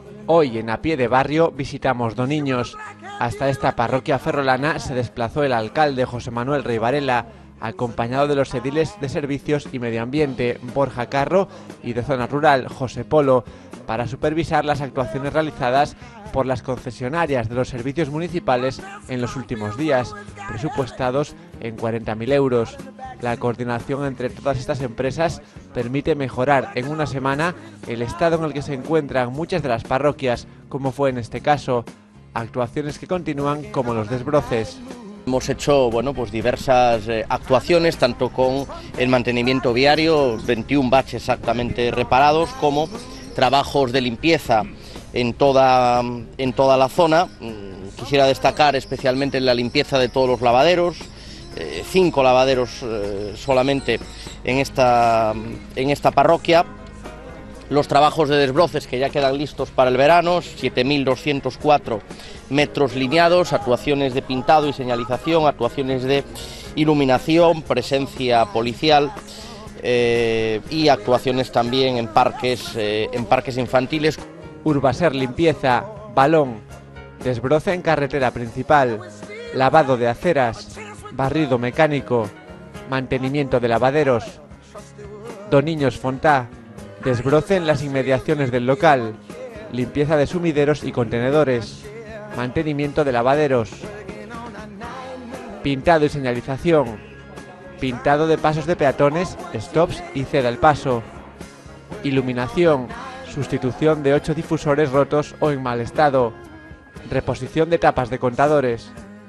Hoy en A Pie de Barrio visitamos Doniños. Hasta esta parroquia ferrolana se desplazó el alcalde José Manuel Rey Varela, acompañado de los ediles de Servicios y Medio Ambiente, Borja Carro, y de Zona Rural, José Polo, para supervisar las actuaciones realizadas por las concesionarias de los servicios municipales en los últimos días, presupuestados en 40.000 euros. La coordinación entre todas estas empresas permite mejorar en una semana el estado en el que se encuentran muchas de las parroquias, como fue en este caso. Actuaciones que continúan como los desbroces. Hemos hecho diversas actuaciones, tanto con el mantenimiento viario, 21 baches exactamente reparados, como trabajos de limpieza en toda la zona. Quisiera destacar especialmente la limpieza de todos los lavaderos, 5 lavaderos solamente en esta parroquia. Los trabajos de desbroces que ya quedan listos para el verano, 7.204 metros lineados, actuaciones de pintado y señalización, actuaciones de iluminación, presencia policial y actuaciones también en parques infantiles. Urbaser limpieza, balón, desbroce en carretera principal, lavado de aceras, barrido mecánico, mantenimiento de lavaderos. Doniños Fontá, desbroce en las inmediaciones del local, limpieza de sumideros y contenedores, mantenimiento de lavaderos, pintado y señalización, pintado de pasos de peatones, stops y ceda el paso, iluminación, sustitución de 8 difusores rotos o en mal estado, reposición de tapas de contadores.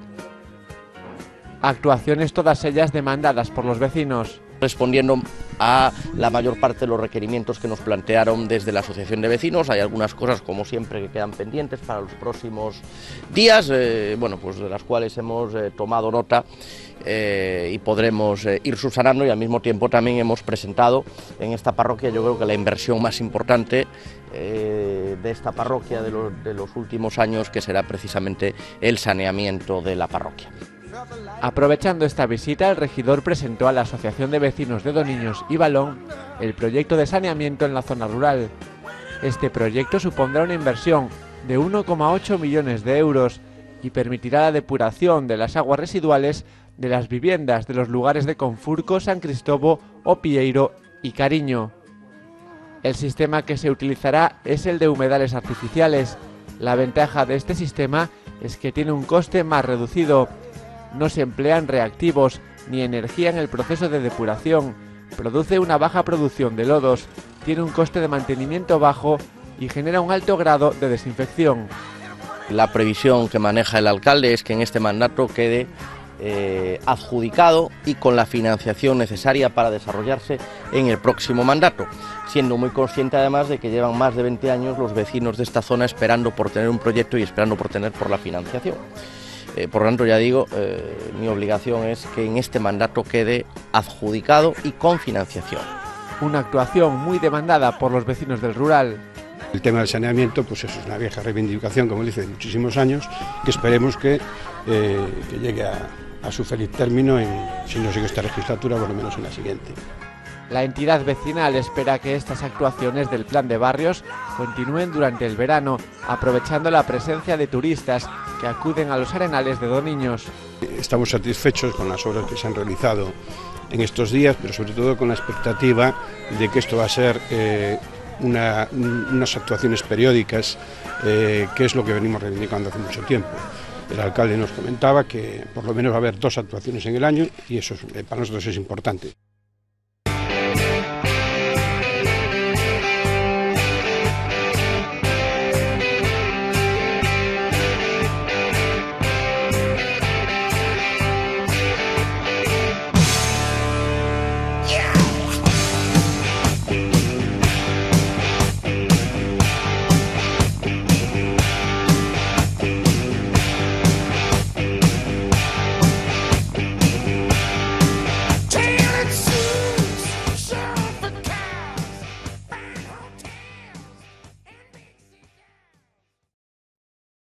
Actuaciones todas ellas demandadas por los vecinos. Respondiendo a la mayor parte de los requerimientos que nos plantearon desde la Asociación de Vecinos. Hay algunas cosas, como siempre, que quedan pendientes para los próximos días, de las cuales hemos tomado nota y podremos ir subsanando, y al mismo tiempo también hemos presentado en esta parroquia, yo creo que la inversión más importante de esta parroquia de los últimos años, que será precisamente el saneamiento de la parroquia. Aprovechando esta visita, el regidor presentó a la Asociación de Vecinos de Doniños y Balón el proyecto de saneamiento en la zona rural. Este proyecto supondrá una inversión de 1,8 millones de euros y permitirá la depuración de las aguas residuales de las viviendas de los lugares de Confurco, San Cristóbal, Opieiro y Cariño. El sistema que se utilizará es el de humedales artificiales. La ventaja de este sistema es que tiene un coste más reducido. No se emplean reactivos ni energía en el proceso de depuración, produce una baja producción de lodos, tiene un coste de mantenimiento bajo y genera un alto grado de desinfección. La previsión que maneja el alcalde es que en este mandato quede adjudicado y con la financiación necesaria para desarrollarse en el próximo mandato, siendo muy consciente además de que llevan más de 20 años los vecinos de esta zona esperando por tener un proyecto y esperando por la financiación. Por lo tanto, ya digo, mi obligación es que en este mandato quede adjudicado y con financiación. Una actuación muy demandada por los vecinos del rural. El tema del saneamiento, pues eso es una vieja reivindicación, como dice, de muchísimos años, que esperemos que llegue a su feliz término, si no sigue esta legislatura, por lo menos en la siguiente. La entidad vecinal espera que estas actuaciones del Plan de Barrios continúen durante el verano, aprovechando la presencia de turistas que acuden a los arenales de Doniños. Estamos satisfechos con las obras que se han realizado en estos días, pero sobre todo con la expectativa de que esto va a ser unas actuaciones periódicas, que es lo que venimos reivindicando hace mucho tiempo. El alcalde nos comentaba que por lo menos va a haber 2 actuaciones en el año y eso para nosotros es importante.